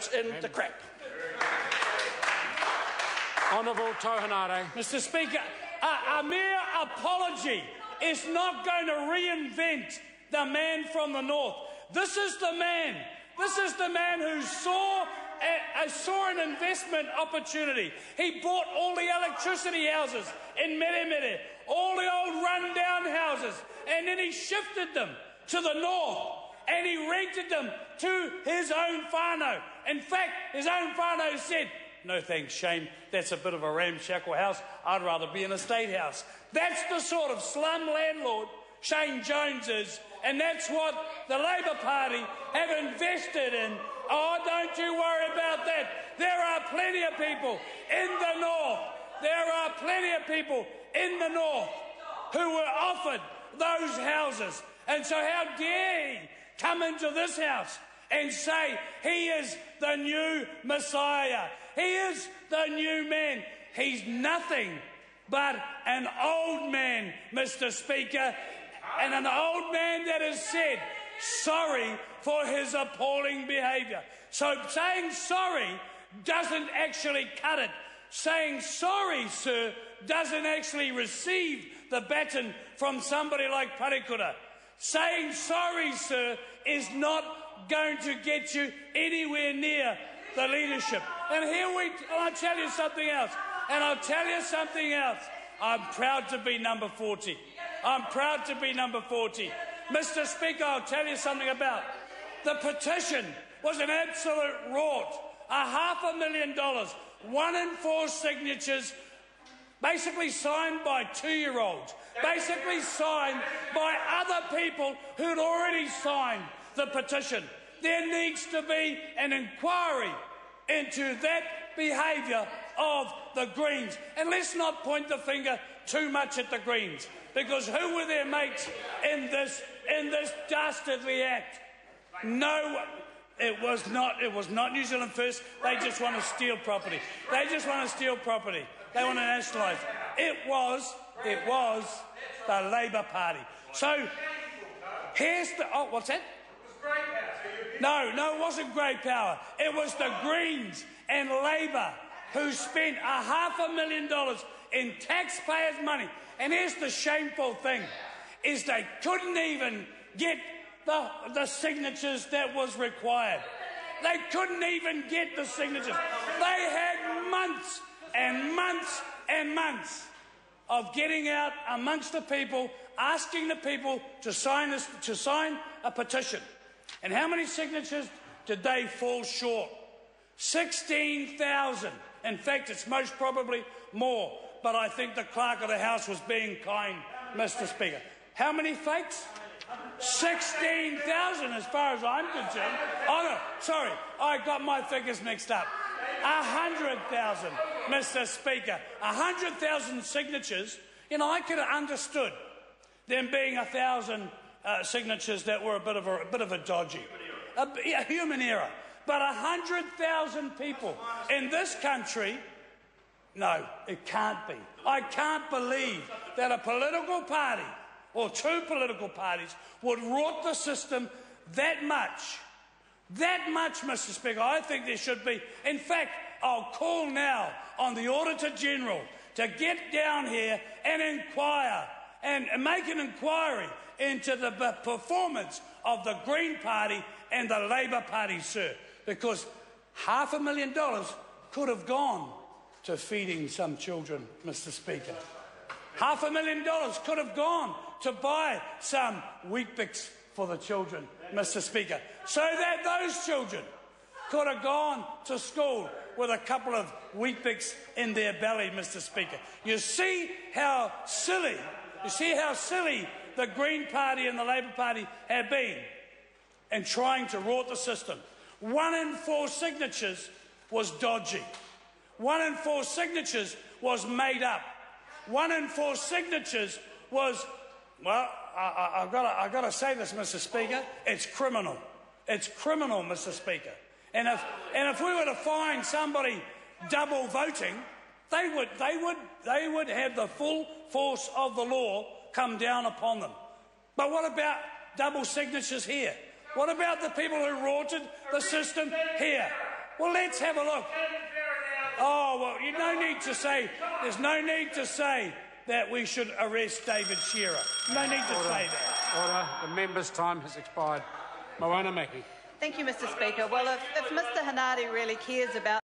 in the crap. Honourable Tohenare. Mr. Speaker, a mere apology is not going to reinvent the man from the north. This is the man. This is the man who saw an investment opportunity. He bought all the electricity houses in Meremere, all the old run-down houses, and then he shifted them to the north, and he rented them to his own whānau. In fact, his own whānau said, "No thanks, Shane, that's a bit of a ramshackle house. I'd rather be in a state house." That's the sort of slum landlord Shane Jones is, and that's what the Labour Party have invested in. Oh, don't you worry about that. There are plenty of people in the north. There are plenty of people in the north who were offered those houses. And so how dare he come into this house and say he is the new Messiah. He is the new man. He's nothing but an old man, Mr. Speaker, and an old man that has said sorry for his appalling behaviour. So saying sorry doesn't actually cut it. Saying sorry, sir, doesn't actually receive the baton from somebody like Parekura. Saying sorry, sir, is not going to get you anywhere near the leadership. And I'll tell you something else. I'm proud to be number 40. I'm proud to be number 40. Mr. Speaker, I'll tell you something about. The petition was an absolute rort. $500,000, 1 in 4 signatures, basically signed by 2-year-olds, basically signed by other people who'd already signed the petition. There needs to be an inquiry into that behaviour of the Greens. And let's not point the finger too much at the Greens, because who were their mates in this dastardly act? No, it was not New Zealand First. They just want to steal property. They want to nationalise. It was the Labour Party. So here's the... Oh, what's that? No, it wasn't great power. It was the Greens and Labour who spent $500,000 in taxpayers' money. And here's the shameful thing, is they couldn't even get the signatures that was required. They couldn't even get the signatures. They had months and months and months of getting out amongst the people, asking the people to sign a petition. And how many signatures did they fall short? 16,000. In fact, it's most probably more. But I think the clerk of the House was being kind, Mr. Speaker. How many fakes? 16,000 as far as I'm concerned. Oh, no, sorry, I got my figures mixed up. 100,000, Mr. Speaker. 100,000 signatures. You know, I could have understood them being 1,000 signatures that were a bit of a dodgy, a human error. But 100,000 people in this country, no, it can't be. I can't believe that a political party or 2 political parties would rot the system that much. That much, Mr. Speaker. I think there should be. In fact, I'll call now on the Auditor General to get down here and inquire and make an inquiry into the performance of the Green Party and the Labour Party, sir. Because $500,000 could have gone to feeding some children, Mr. Speaker. $500,000 could have gone to buy some Weet-Bix for the children, Mr. Speaker, so that those children could have gone to school with a couple of Weet-Bix in their belly, Mr. Speaker. You see how silly the Green Party and the Labour Party have been in trying to rot the system. 1 in 4 signatures was dodgy. 1 in 4 signatures was made up. 1 in 4 signatures was, well, I've got to say this, Mr. Speaker, it's criminal. It's criminal, Mr. Speaker. And if we were to find somebody double voting, they would have the full force of the law come down upon them. But what about double signatures here? What about the people who rorted the system here? Well, let's have a look. Oh, well, there's no need to say that we should arrest David Shearer. No need to say that. Order. The member's time has expired. Moana Maki. Thank you, Mr Speaker. Well, if Mr Hanare really cares about